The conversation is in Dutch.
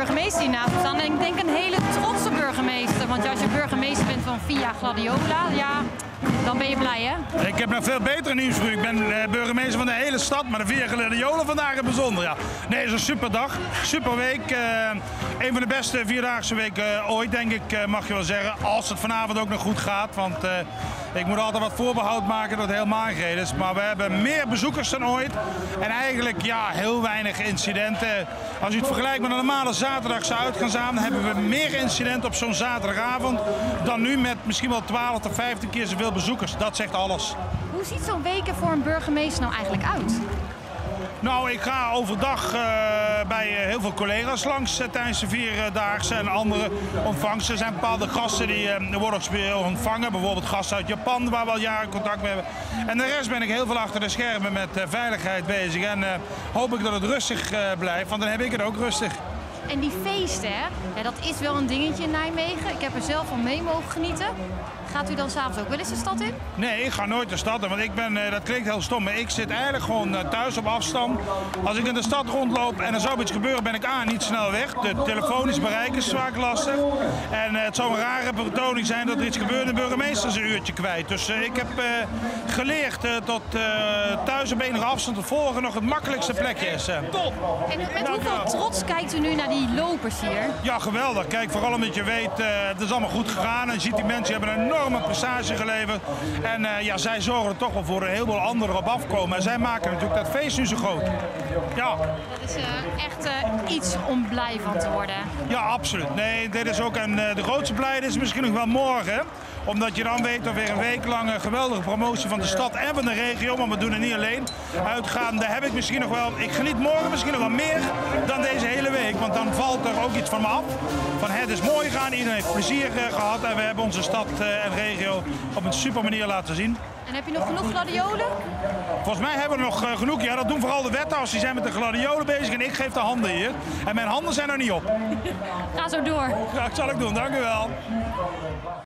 burgemeester hiernaast staan. En ik denk een hele trotse burgemeester. Want als je burgemeester bent van Via Gladiola, ja, dan ben je blij, hè? Ik heb nog veel betere nieuws voor u. Ik ben burgemeester van de hele stad, maar de Via Gladiola vandaag in bijzonder. Ja. Nee, het is een super dag, super week. Een van de beste vierdaagse weken ooit, denk ik, mag je wel zeggen. Als het vanavond ook nog goed gaat. Want ik moet altijd wat voorbehoud maken dat het heel magerheden is. Maar we hebben meer bezoekers dan ooit. En eigenlijk ja, heel weinig incidenten. Als u het vergelijkt met een normale zaterdagse uitgaansavond, hebben we meer incidenten op zo'n zaterdagavond dan nu met misschien wel 12 tot 15 keer zoveel bezoekers. Dat zegt alles. Hoe ziet zo'n week er voor een burgemeester nou eigenlijk uit? Nou, ik ga overdag bij heel veel collega's langs tijdens de vierdaagse en andere ontvangsten. Er zijn bepaalde gasten die worden ontvangen, bijvoorbeeld gasten uit Japan waar we al jaren contact mee hebben. En de rest ben ik heel veel achter de schermen met veiligheid bezig en hoop ik dat het rustig blijft, want dan heb ik het ook rustig. En die feesten, hè? Ja, dat is wel een dingetje in Nijmegen. Ik heb er zelf van mee mogen genieten. Gaat u dan s'avonds ook wel eens de stad in? Nee, ik ga nooit de stad in, want ik ben, dat klinkt heel stom, maar ik zit eigenlijk gewoon thuis op afstand. Als ik in de stad rondloop en er zou iets gebeuren, ben ik niet snel weg. De telefonisch bereik is vaak lastig. En het zou een rare betoning zijn dat er iets gebeurt en de burgemeester is een uurtje kwijt. Dus ik heb geleerd tot thuis op enige afstand te volgen nog het makkelijkste plekje is. Top! En met hoeveel trots kijkt u nu naar die lopers hier? Ja, geweldig. Kijk, vooral omdat je weet, het is allemaal goed gegaan. En je ziet die mensen hebben een enorme prestatie geleverd. En ja, zij zorgen er toch wel voor een heleboel anderen op afkomen. En zij maken natuurlijk dat feest nu zo groot. Ja. Dat is echt iets om blij van te worden. Ja, absoluut. Nee, dit is ook de grootste blijde is misschien nog wel morgen. Omdat je dan weet dat weer een week lang een geweldige promotie van de stad en van de regio, maar we doen het niet alleen, uitgaan. Daar heb ik misschien nog wel, ik geniet morgen misschien nog wel meer dan deze hele week. Want dan valt er ook iets van me af. Van het is mooi gegaan, iedereen heeft plezier gehad en we hebben onze stad en regio op een super manier laten zien. En heb je nog genoeg gladiolen? Volgens mij hebben we nog genoeg. Ja, dat doen vooral de wethouders. Die zijn met de gladiolen bezig en ik geef de handen hier. En mijn handen zijn er niet op. Ga zo door. Ja, dat zal ik doen. Dank u wel.